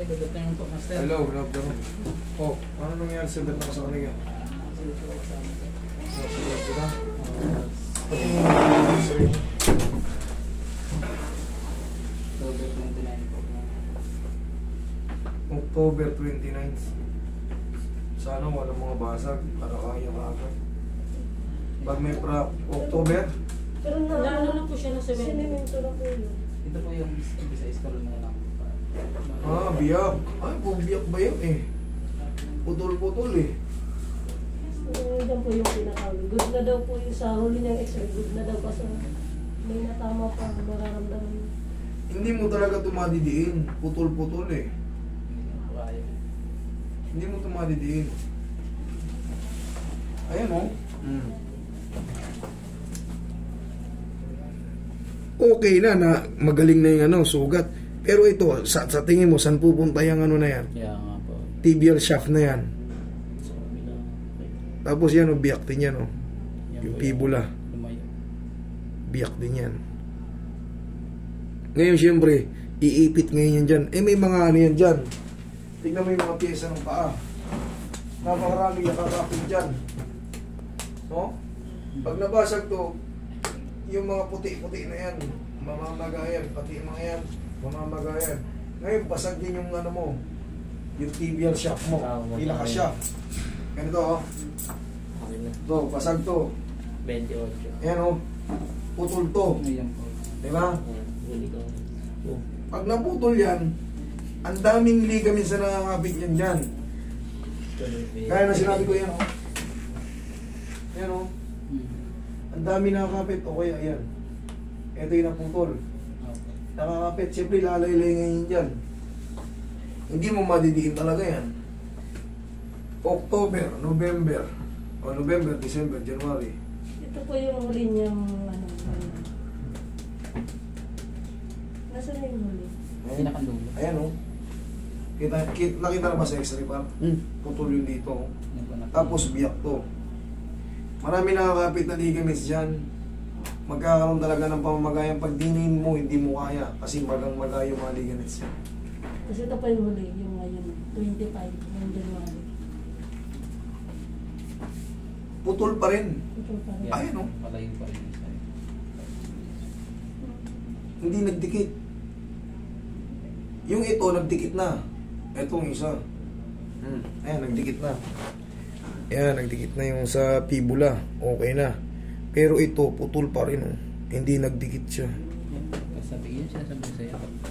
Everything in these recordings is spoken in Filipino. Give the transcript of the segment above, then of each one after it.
good afternoon po, Master. Hello, good afternoon. Oh, ano nangyari sa bet mo sa kanila? Nasulat sila? Pati mo yung x-ray. October 29. Sana walang mga basag para kaya ka agad. Pag may October? Pero Ano lang po siya na sinimento na po yun. Ito po yung isa iskalon na lang. Biyak. Ay, kung biyak ba yun eh? Putol-putol eh. Yan po yung pinakawin. Good na daw po yung sa huli niyang x-ray. Good na daw kasi may natama pa. Mararamdaman. Hindi mo talaga tumadidiin. Putol-putol eh. Hindi mo tumadidiin. Ayan o. Okay na magaling na yung sugat. Pero ito, sa tingin mo, saan pupunta yung na yan? Kaya nga po. Tibial shaft na yan. Tapos yan, biyak din yan, yung fibula. Biyak din yan. Ngayon, siyempre, iipit ngayon yan dyan. May mga ano yan dyan. Tignan mo yung mga pyesa ng paa. Napakaraming nakakapit dyan. No? Pag nabasag to, yung mga puti-puti na yan, mamamagayan, pati yung mga yan, mamamagayan. Ngayon, basag din yung mo, yung tibial shaft mo, ilaka shaft. Ganito, to, basag to. 28. Ayan, putol to. Ayan po. Diba? Pag naputol yan, ang daming ligaments na nakakapit yan dyan. Kaya na sinabi ko yan, Ayan, ang dami nakakapit. O kaya, ayan. Ito yung naputol. Nakakapit. Siyempre, lalay-lay ngayon dyan. Hindi mo madidiin talaga yan. October, November, November, December, January. Ito po yung huli niyang nasaan yung huli? Pinakandulo. Ayan nakita na ba sa x-ray pa? Putol yun dito. Tapos biyak to. Marami nakakapit na ligaments dyan. Magkakaroon talaga ng pamamagayan. Pag dinin mo, hindi mo kaya. Kasi magang-maga yung mga ligaments yan. Kasi ito pa yung huli, yung ngayon, 25, yung January. Putol pa rin. Putol pa rin. Ayan Palayo pa rin. Hindi nagdikit. Yung ito, nagdikit na. Itong isa. Ayan, nagdikit na. Ayan, nagdikit na yung sa fibula. Okay na. Pero ito, putol pa rin. Hindi nagdikit siya. Sabi yun siya, sabi sa'yo.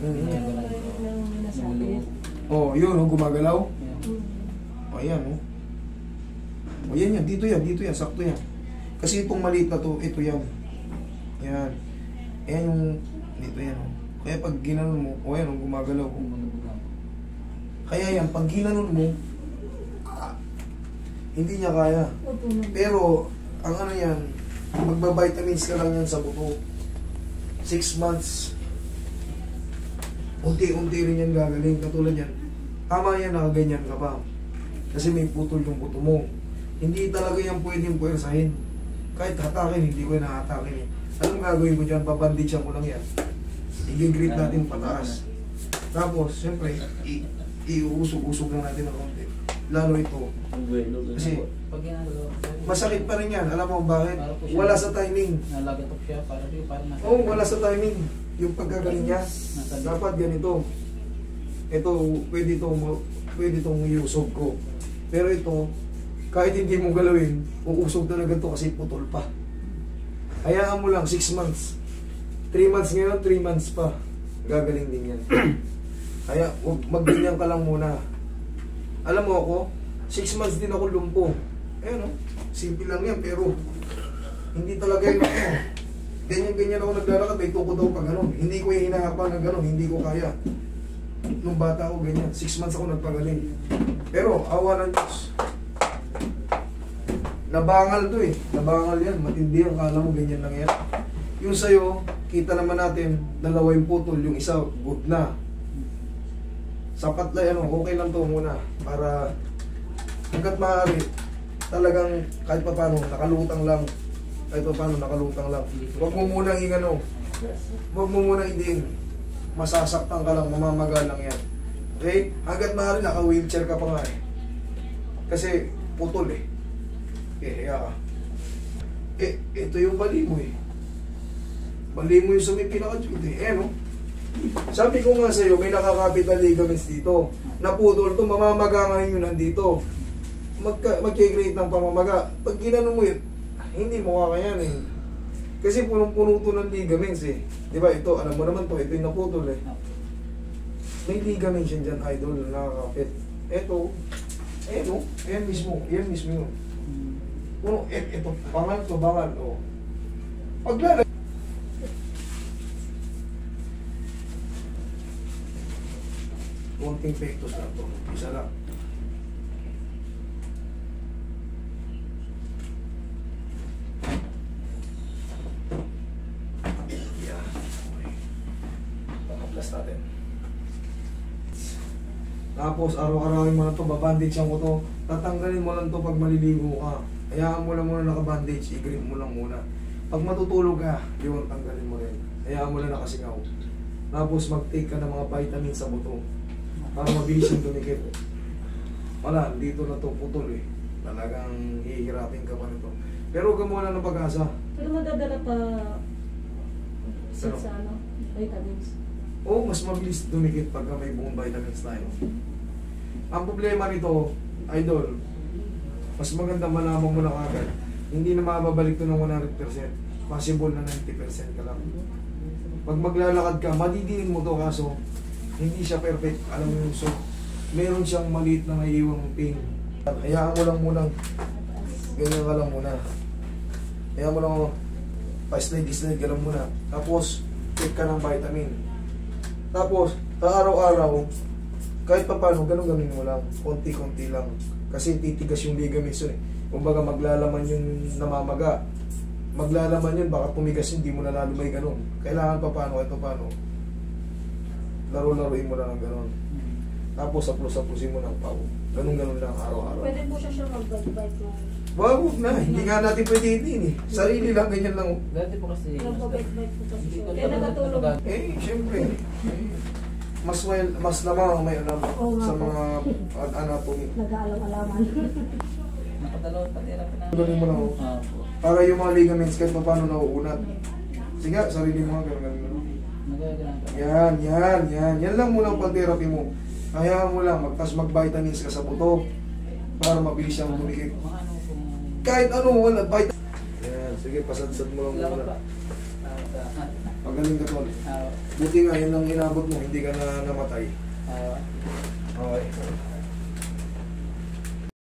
Yun, gumagalaw. Ayan, Ayan yan, dito yan, sakto yan. Kasi itong maliit na to, ito yan. Yan. Ayan yung, dito yan. Kaya pag ginanon mo, ayan, gumagalaw. Kaya yan, pag ginanon mo, hindi niya kaya. Pero, ang ano yan, magbabitamins ka lang yan sa buto. 6 months. Unti-unti rin yan gagaling. Katulad yan. Tama yan, nakaganyan ka pa. Kasi may putol yung buto mo. Hindi talaga yan pwedeng puwersahin. Kahit hatakin, hindi ko yan hatakin. Anong gagawin ko dyan? Babanditsan ko lang yan. I-grip natin pataas. Tapos, siyempre, iusog-usog lang natin ng konti. Lalo ito. Kasi, masakit pa rin yan. Alam mo bakit? Wala sa timing. Nalagatok siya, parang nasa... Wala sa timing. Yung pagkagaling niya, dapat ganito. Ito, pwede itong iusog ko. Pero ito, kahit hindi mo galawin, uusog talaga ito kasi putol pa. Hayaan mo lang, 6 months. 3 months ngayon, 3 months pa. Gagaling din yan. Kaya, magganyan ka lang muna. Alam mo ako, 6 months din ako lumpo. Ayan simple lang yan, pero hindi talaga yun ako. Ganyan-ganyan ako naglalakad, may tukod ako pag gano'n. Hindi ko yung hinahapan na gano'n, hindi ko kaya. Nung bata ako ganyan, 6 months ako nagpagaling. Pero, awa ng Diyos. Nabangal to nabangal yan, matindi yan, kala mo ganyan lang yan. Yung sa'yo, kita naman natin, dalawa yung putol, yung isa, good na. Sapat lang okay lang to muna para hanggat maaari talagang kahit pa paano nakalutang lang, huwag mo munang huwag mo munang masasaktan ka lang, mamamaga lang yan. Okay? Hanggat maaari, naka-wheelchair ka pa nga eh. Kasi putol eh. Okay, hiya ka. Eh, ito yung bali mo eh. Bali mo yung sa may pinaka-joint eh. Eh, no? Sabi ko nga sa'yo, may nakakapit na ligaments dito. Naputol to, mamamaga ngayon yun nandito. Mag-create ng pamamaga. Pag ginano mo yun, hindi mo kakayan eh. Kasi punong-puno to ng ligaments eh. Di ba ito, alam mo naman to, ito yung naputol eh. May ligaments yan dyan, idol, na nakakapit. Ito, eh no, yan mismo yun. Puno, ito, bangal to, bangal, oh. Paglalagay. Konting pectus lang to, isa lang. Yeah, okay. Pakaplas natin. Tapos araw-arawin mo na to, babandage mo to. Tatanggalin mo lang to pag maliligo ka. Hayaan mo lang muna naka-bandage, i-grip mo lang muna. Pag matutulog ka, yun, tanggalin mo rin. Hayaan mo lang nakasingaw. Tapos mag-take ka ng mga vitamins sa buto. Para mabilis yung tumikit. Wala, dito na to putol eh. Talagang hihirapin ka pa nito. Pero huwag ka muna ng pag-asa. Pero madadala pa sa Ano? ano, vitamins. Oo, mas mabilis dumikit pagka may buong vitamins tayo. Ang problema nito, idol, mas maganda malaman mo na kagad. Hindi na mababalik to ng 100%. Possible na 90% ka lang. Pag maglalakad ka, madidiin mo to kaso hindi siya perfect. Alam mo yung so, meron siyang maliit na naiiwang pain. Hayaan mo lang muna. Ganyan ka lang muna. Hayaan mo lang pa-slide ka lang muna. Tapos, take ka ng vitamin. Tapos, sa araw-araw, kahit pa paano, ganun-ganun mo lang. Konti-konti lang. Kasi titigas yung ligaments yun eh. Kumbaga maglalaman yung namamaga. Maglalaman yun, baka tumigas hindi mo na lalo may ganun. Kailangan pa paano, ito paano. Laro-laruin mo lang ng ganun. Tapos saplos-saplosin mo ng pao. Ganun-ganun lang araw-araw. Pwede po siya mag-bite yung... Wag na, hindi nga natin pwede itin eh. Sarili lang, ganyan lang. Dati po kasi... Mag-bite po kasi Hindi siya. ko Kaya naman nakatulog. natulog. Siyempre. Mas lamang may alam Oo nga sa po. mga anatomy. Nag-aalam-alaman. Nakadalawang patira pa na. Ganun mo lang. Oo po. Para yung mga ligaments kahit pa paano nauunat. Sige, sarili mo, ganun. Nagagalan pa. Yan lang muna ang pag-therapy mo. Kaya mo lang, mag-vitamins ka sa buto para mabilis siyang tumikip. Mga ano kung... Kahit ano, wala, vitamins. Yan, sige, pasadsad mo lang Salamat muna. pa. Pagaling ka tol. Buti nga, yun ang inabot mo, hindi ka na namatay. Ah, Okay.